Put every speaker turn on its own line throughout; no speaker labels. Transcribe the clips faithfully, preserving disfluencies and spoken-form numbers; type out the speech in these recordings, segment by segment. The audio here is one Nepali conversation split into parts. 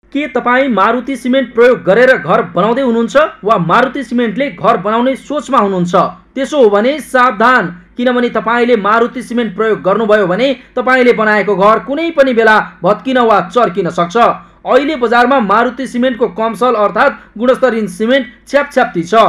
के तपाईँ मारुति सिमेन्ट प्रयोग गरेर घर बनाउँदै हुनुहुन्छ वा मारुति सिमेन्टले घर बनाउने सोचमा हुनुहुन्छ? त्यसो हो भने सावधान, किनभने तपाईँले मारुति सिमेन्ट प्रयोग गर्नुभयो भने तपाईँले बनाएको घर कुनै पनि बेला भत्किन वा चर्किन सक्छ। अहिले बजारमा मारुति सिमेन्टको कमसल अर्थात् गुणस्तरहीन सिमेन्ट छ्यापछ्याप्ती छ।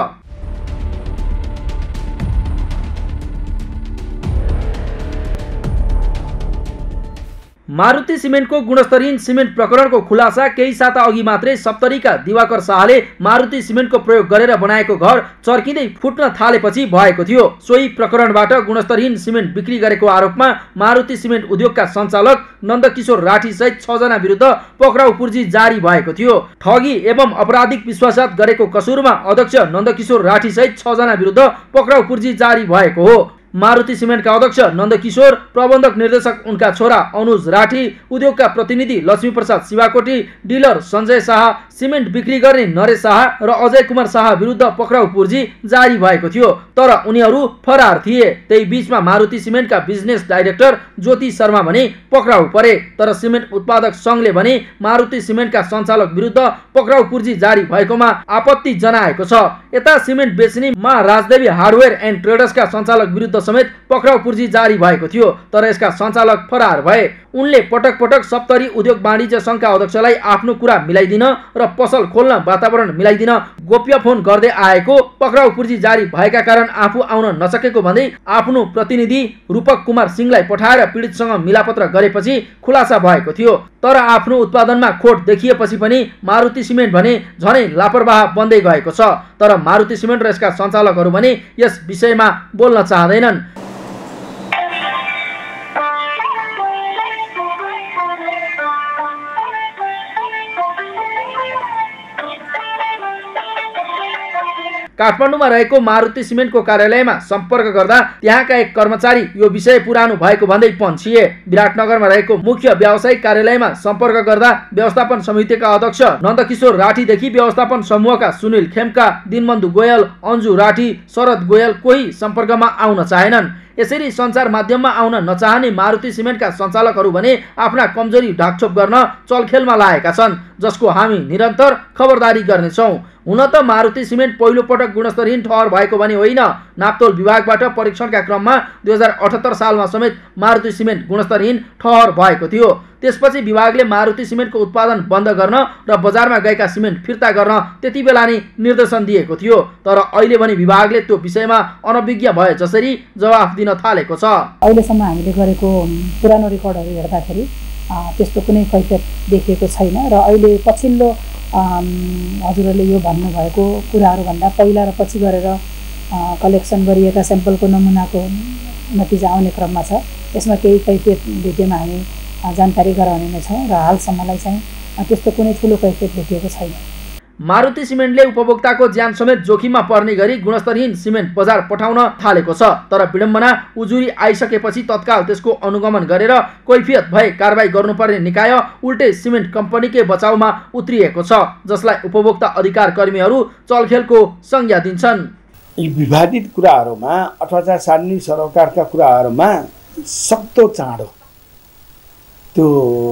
मारुति सिमेन्टको गुणस्तरहीन सिमेन्ट प्रकरणको खुलासा केही साता अघि मात्रै सप्तरीका दिवाकर शाहले मारुति सिमेन्टको प्रयोग गरेर बनाएको घर चर्किँदै फुट्न थालेपछि भएको थियो। सोही प्रकरणबाट गुणस्तरहीन सिमेन्ट बिक्री गरेको आरोपमा मारुति सिमेन्ट उद्योगका सञ्चालक नन्दकिशोर राठी सहित छ जना विरुद्ध पक्राउ पूर्जी जारी भएको थियो। ठगी एवं अपराधिक विश्वासघात गरेको कसुरमा अध्यक्ष नन्दकिशोर राठी सहित छ जना विरुद्ध पक्राउ पूर्जी जारी भएको हो। मारुति सिमेन्टका अध्यक्ष नन्दकिशोर, प्रबन्धक निर्देशक उनका छोरा अनुज राठी, उद्योगका प्रतिनिधि लक्ष्मी प्रसाद शिवाकोटी, डिलर सञ्जय शाह, सिमेन्ट बिक्री गर्ने नरेश शाह र अजय कुमार शाह विरुद्ध पक्राउ पूर्जी जारी भएको थियो, तर उनीहरू फरार थिए। त्यही बीचमा मारुति सिमेन्टका बिजनेस डाइरेक्टर ज्योति शर्मा भने पक्राउ परे, तर सिमेन्ट उत्पादक संघले भने मारुति सिमेन्टका सञ्चालक विरुद्ध पक्राउ पूर्जी जारी भएकोमा आपत्ति जनाएको छ। यता सिमेन्ट बेच्ने मा राजदेवी हार्डवेयर एन्ड ट्रेडर्सका सञ्चालक विरुद्ध समेत पक्राउ पूर्जी जारी भएको थियो, तर यसका सञ्चालक फरार भए। उनले पटक पटक सप्तरी उद्योग वाणिज्य संघका अध्यक्षलाई आफ्नो कुरा मिलाइदिन र पसल खोल्न वातावरण मिलाइदिन गोप्य फोन गर्दै आएको, पक्राउ पूर्जी जारी भएका कारण आफू आउन नसकेको भन्दै आफ्नो प्रतिनिधि रूपक कुमार सिंहलाई पठाएर पीडितसँग मिलापत्र गरेपछि खुलासा भएको थियो। तर आफ्नो उत्पादनमा खोट देखिएपछि पनि मारुति सिमेन्ट भने झनै लापरवाह बन्दै गएको छ। तर मारुति सिमेन्ट र यसका सञ्चालकहरू भने यस विषयमा बोल्न चाहँदैनन्। काठमाडौँमा रहेको मारुति सिमेन्टको कार्यालयमा सम्पर्क गर्दा त्यहाँका एक कर्मचारी यो विषय पुरानो भएको भन्दै पन्छिए। विराटनगरमा रहेको मुख्य व्यावसायिक कार्यालयमा सम्पर्क गर्दा व्यवस्थापन समितिका अध्यक्ष नन्दकिशोर राठीदेखि व्यवस्थापन समूहका सुनिल खेमका, दिनबन्धु गोयल, अन्जु राठी, शरद गोयल कोही सम्पर्कमा आउन चाहेनन्। यसरी सञ्चार माध्यममा आउन नचाहने मारुति सिमेन्टका सञ्चालकहरू भने आफ्ना कमजोरी ढाकछोप गर्न चलखेलमा लागेका छन्, जसको हामी निरन्तर खबरदारी गर्नेछौँ। हुन त मारुति सिमेन्ट पहिलो पटक गुणस्तरहीन ठहर भएको भने होइन। नाप्तोल विभागबाट परीक्षणका क्रममा दुई हजार अठहत्तर सालमा समेत मारुति सिमेन्ट गुणस्तरहीन ठहर भएको थियो। त्यसपछि विभागले मारुति सिमेन्टको उत्पादन बन्द गर्न र बजारमा गएका सिमेन्ट फिर्ता गर्न त्यति बेला नै निर्देशन दिएको थियो, तर अहिले भने विभागले त्यो विषयमा अनभिज्ञ भए जसरी जवाफ दिन थालेको छ।
अहिलेसम्म हामीले गरेको पुरानो रेकर्डहरू हेर्दाखेरि त्यस्तो कुनै कैफियत देखिएको छैन र अहिले पछिल्लो हजुरहरूले यो भन्नुभएको कुराहरू भन्दा पहिला र पछि गरेर कलेक्सन गरिएका स्याम्पलको नमुनाको नतिजा आउने क्रममा छ। यसमा केही कैफियत भेटेमा हामी जानकारी गराउने नै छौँ र हालसम्मलाई चाहिँ त्यस्तो कुनै ठुलो कैफियत भेटिएको छैन।
मारुति सिमेन्टले उपभोक्ताको ज्यान समेत जोखिममा पर्ने गरी गुणस्तरहीन सिमेन्ट बजार पठाउन थालेको छ, तर विडम्बना उजुरी आइसकेपछि तत्काल त्यसको अनुगमन गरेर कैफियत भए कारबाही गर्नुपर्ने निकाय उल्टे सिमेन्ट कम्पनीकै बचाउमा उत्रिएको छ, जसलाई उपभोक्ता अधिकार कर्मीहरू चलखेलको संज्ञा दिन्छन्।
यी विवादित कुराहरूमा अथवा सार्वजनिक सरोकारका कुराहरूमा सक्दो चाँडो त्यो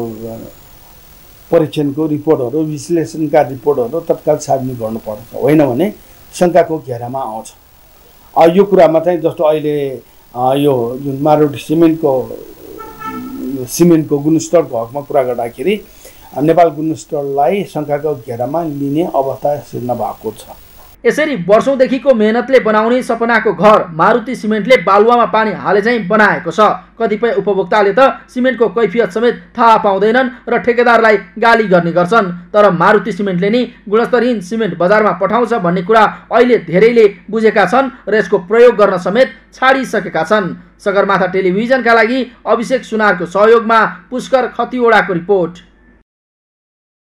परीक्षणको रिपोर्टहरू, विश्लेषणका रिपोर्टहरू तत्काल सार्वजनिक गर्नुपर्छ, होइन भने शङ्काको घेरामा आउँछ। यो कुरामा चाहिँ जस्तो अहिले यो जुन मारुति सिमेन्टको सिमेन्टको गुणस्तरको हकमा कुरा गर्दाखेरि नेपाल गुणस्तरलाई शङ्काको घेरामा लिने अवस्था सिर्जना भएको छ।
यसरी वर्षौंदेखिको मेहनतले बनाउने सपनाको घर मारुति सिमेन्टले बालुवामा पानी हाले चाहिँ बनाएको छ। कतिपय उपभोक्ताले त सिमेन्टको कैफियत समेत थाहा पाउँदैनन् र ठेकेदारलाई गाली गर्ने गर्छन्, तर मारुति सिमेन्टले नि गुणस्तरहीन सिमेन्ट बजारमा पठाउँछ भन्ने कुरा अहिले धेरैले बुझेका छन् र यसको प्रयोग गर्न समेत छाडिसकेका छन्। सगरमाथा टेलिभिजनका लागि अभिषेक सुनारको सहयोगमा पुष्कर खतिवडाको रिपोर्ट।